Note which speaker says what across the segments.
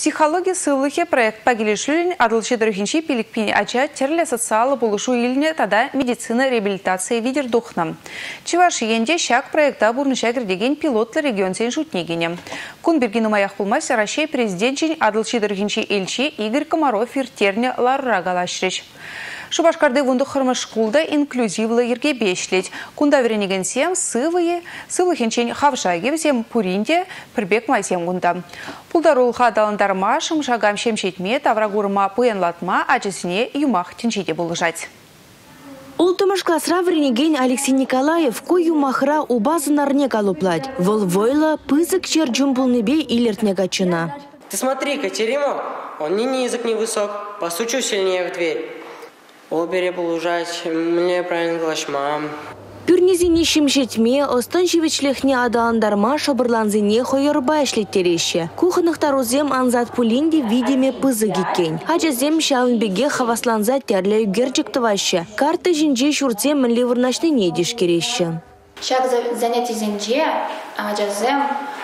Speaker 1: Психология сывлыхе проект пагилешлюлин адылчы дөрхинчи пиликпини ача терле социалы болушу илне тада медицина реабилитация видер духнам. Чеваши енде шак проекта бурныша кирдеген пилотлы регион сен шутнегине. Кун бергину маях пулмас Россия президентчин адылчы дөрхинчи элчи Игорь Комаров иртерне ларра галашрич. Шубашкарды вунду хырмышкулда инклюзивлы ерге бешлет. Кунда веренеген сем сывлыхенчен хавшаге сем пуринде пірбек майсем гунда. Пулдарулха даландарма шымшагам шемшетме таврагурма пуянлатма ачысыне юмах тенчеде булыжать.
Speaker 2: Ултымыш классра вренеген Алексей Николаев ку юмахра убазынарне калуплать. Волвойла пызык чер джумбулнебе илертне гачына.
Speaker 3: Ты смотри, Катеримо, он не низок, не высок, постучу сильнее в дверь. Обере булыжать, мне правильно глашма.
Speaker 2: Пюрнезине шимшетме, останчевичлехне адаландарма шабырланзине хойырба эшлеттереше. Кухынықтарузем анзат пулинде видиме пызы геккен. Ачазем шавынбеге хавасланза терле үгерчіктываще. Карты жинже шурцем мінле вырнашны недеш кереше.
Speaker 4: Шаг занятий зенже ачазем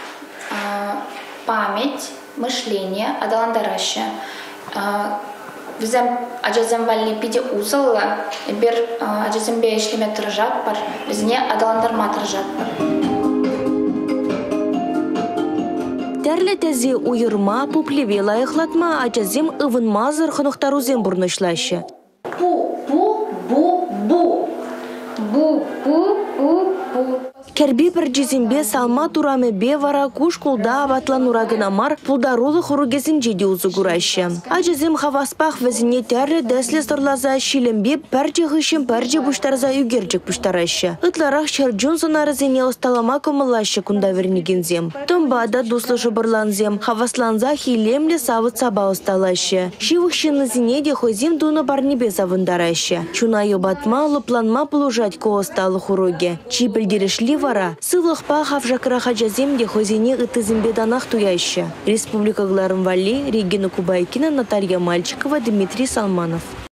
Speaker 4: память, мышление адаландараще. Візем ачазем валли пиде усалла, бер ачазем бе ешлеме тыржат бар, бізне адаландарма тыржат бар.
Speaker 2: Тәрлі тәзе уйырма, пуплеве лайықлатма ачазем ывынма зырхынықтарузем бұрнышлашы. Керби бір жезімбе салма турамы бе вара куш кулда аватлан урагынамар пулдарулы хуругезін жеде узы күрайшы. Ачызым хаваспақ візіне тәрлі дәслі сырлаза шилімбе пәрже ғышым пәрже бұштарза үгерджік бұштарайшы. Ытларақ шарджун сонарызыне осталама көмілашы күнда вернегензем. Томбада дуслы жыбырланзем, хавасланза хилемлі савыт саба осталашы. Шивықшыны зіне де хойзем дуны барнебе завындарайшы. Чуна йобатма лыпланма пылужать ко осталы хуруге. Чипілдерішли вара, сывлықпа хавжакыра хажаземде хозине ытызымбе данақ туяйшы. Республика Гларым Вали, Регина Кубайкина, Наталья Мальчикова, Дмитрий Салманов.